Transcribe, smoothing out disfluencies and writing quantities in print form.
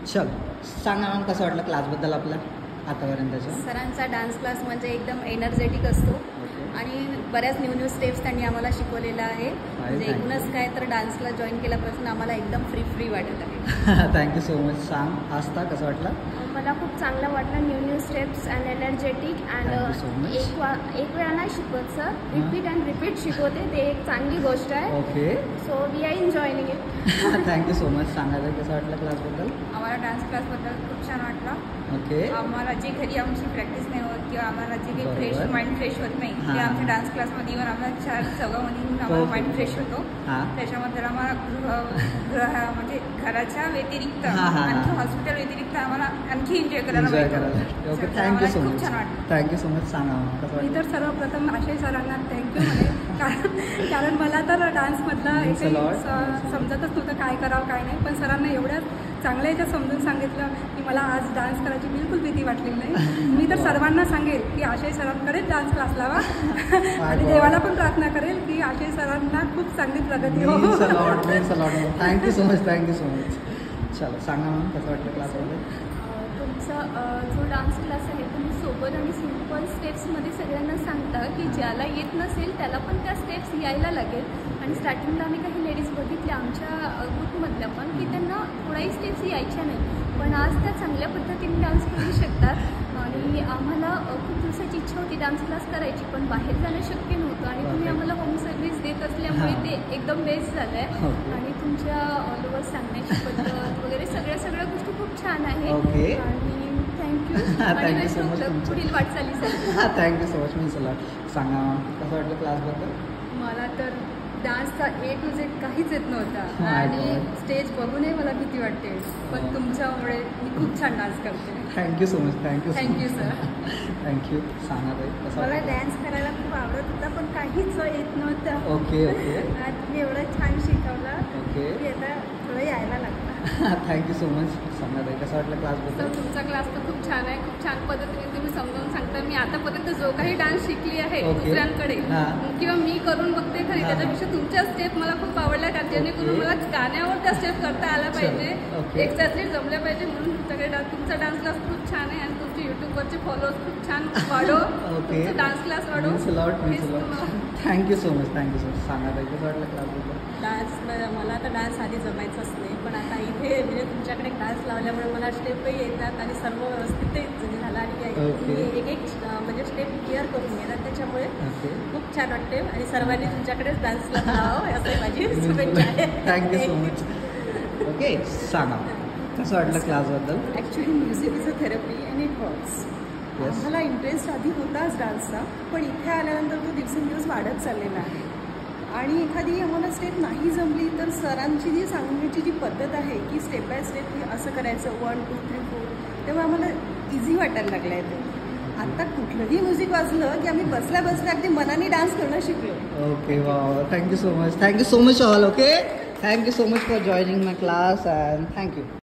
चल सांगा मग कसं वाटलं क्लासबद्दल आपल्या आतापर्यंतचं. सरांचा डान्स क्लास म्हणजे एकदम एनर्जेटिक असतो आणि बऱ्याच न्यू स्टेप्स त्यांनी आम्हाला शिकवलेला आहे. म्हणजे एकूणच काय तर डान्स क्लास जॉईन केल्यापासून आम्हाला एकदम फ्री वाटत आहे. Thank you so much. सांग आस्था कसं वाटलं? मला खूप चांगलं वाटलं. New steps and energetic and एक वेळा नाही शिकवत सर, रिपीट अँड रिपीट शिकवते, ते एक चांगली गोष्ट आहे. Okay, so we are enjoying it. Thank you so much. सांगायचं कसं वाटलं क्लासबद्दल? आम्हाला डान्स क्लासबद्दल खूप छान वाटलं. ओके, आम्हाला जे घरी आमची प्रॅक्टिस नाही होत किंवा आम्हाला जे काही फ्रेश माइंड फ्रेश होत नाही ते आमच्या डान्स क्लासमध्ये येऊन आम्हाला 4 चौघांमध्ये येऊन आम्हाला माइंड फ्रेश होतो. त्याच्यामध्ये आम्हाला म्हणजे घराच्या व्यतिरिक्त आणखी हॉस्पिटल व्यतिरिक्त आम्हाला आणखी एन्जॉय करायला मिळतं. ओके, थँक्यू सो खूप मच. छान वाटतं. Thank you so much. सांगा कसं मी वाटलं? तर सर्वप्रथम आशय सरांना थँक्यू म्हणे, कारण मला तर डान्समधला समजतच नव्हतं काय करावं काय नाही, पण सरांना एवढ्या चांगल्या याच्यात समजून सांगितलं की मला आज डान्स करायची बिलकुल भीती वाटलेली नाही. मी तर सर्वांना सांगेल की आशय सरांकडेच डान्स क्लास लावा आणि देवाला पण प्रार्थना करेल की आशय सरांना खूप चांगली प्रगती हो. Thank you so much. Thank you so much. चला सांगा मग कसं वाटलं क्लासमध्ये? तुमचा जो डान्स क्लास आहे तुम्ही सोबत आणि सिम्पल स्टेप्समध्ये सगळ्यांना सांगता की ज्याला येत नसेल त्याला पण त्या स्टेप्स यायला लागेल. आणि स्टार्टिंगला आम्ही काही लेडीज बघितल्या आमच्या ग्रुपमधल्या पण की त्यांना थोडाही स्टेप्स यायच्या नाही, पण आज त्या चांगल्या पद्धतीने डान्स करू शकतात. आणि आम्हाला खूप दिवसाची इच्छा होती डान्स क्लास करायची, पण बाहेर जाणं शक्य नव्हतं आणि तुम्ही आम्हाला होम सर्व्हिस देत असल्यामुळे ते एकदम बेस्ट झालं आहे. आणि तुमच्या ऑल ओव्हर सांगण्याची पद्धत वगैरे सगळ्या गोष्टी खूप छान आहे. आणि थँक्यू. पुढील वाटचालीसाठी थँक्यू सो मच. मी चला सांगा कसं वाटलं क्लासबद्दल? मला तर डान्सचा A to Z काहीच येत नव्हता आणि स्टेज बघूनही मला भीती वाटते, पण तुमच्यामुळे मी खूप छान डान्स करते. Thank you so much. Thank you sir. Thank you. सांगा ताई कसं मला वाटलं? डान्स करायला खूप आवडत होता पण काहीच येत नव्हतं. ओके ओके आज तुम्ही एवढं छान शिकवलं ओके. की आता थोडं यायला लागलं. Thank you so much. सांगा ताई कसं वाटलं क्लासबद्दल? तर तुमचा क्लास तर खूप छान आहे, खूप छान पद्धतीने तुम्ही समजावून सांगता. मी आतापर्यंत जो काही डान्स शिकली आहे दुसऱ्यांकडे किंवा मी करून बघते खरी, त्याच्यापेक्षा तुमच्या स्टेप मला खूप आवडल्या, कारण जेणेकरून मला गाण्यावर त्या स्टेप करता आल्या पाहिजे, एक्झॅक्टली जमल्या पाहिजे. म्हणून तुमच्याकडे तुमचा डान्स क्लास खूप छान आहे आणि तुमचे यूट्यूबवरचे फॉलोअर्स खूप छान वाढो. तुमचा डान्स क्लास वाढो. Thank you so much. Thank you so much. सांगा ताई कसं वाटलं क्लासबद्दल? डान्स मला तर डान्स आधी जमायचंच नाही, पण आता इथे म्हणजे तुमच्याकडे डान्स लावल्यामुळे मला स्टेपही येतात आणि सर्व व्यवस्थितही झालं आणि एक म्हणजे स्टेप क्लिअर करून घेतात, त्याच्यामुळे खूप छान वाटते. आणि सर्वांनी तुमच्याकडेच डान्स लावावं असं माझी शुभेच्छा आहे. Thank you so much. ओके, सांगा कसं वाटलं क्लासबद्दल? Actually music is a therapy and it works. मला इंटरेस्ट आधी होताच डान्सचा, पण इथे आल्यानंतर तो दिवसेंदिवस वाढत चाललेला आहे. आणि एखादी आम्हाला स्टेप नाही जमली तर सरांची जी सांगण्याची जी पद्धत आहे की स्टेप बाय स्टेप असं करायचं 1 2 3 4, तेव्हा आम्हाला इझी वाटायला लागलं आहे ते. आता कुठलंही म्युझिक वाजलं की आम्ही बसल्या अगदी मनाने डान्स करणं शिकलो. ओके, वा, thank you so much. Thank you so much all. Okay, thank you so much for joining my class and thank you.